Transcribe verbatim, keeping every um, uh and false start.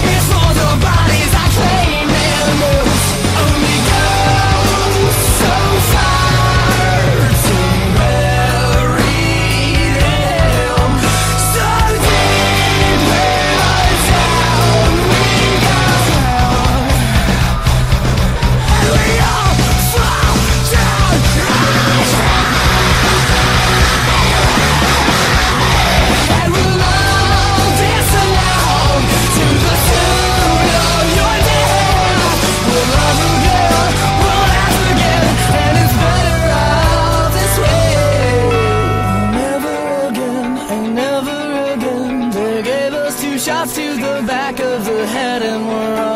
It's for the bodies I claim and lose. Only go so far to bury them. So deep where down we go, and we all fall down. And we'll all dance along to the tune of your death. We'll love again, we'll laugh again, and it's better all this way. Never again, and never again. They gave us two shots to the back of the head, and we're all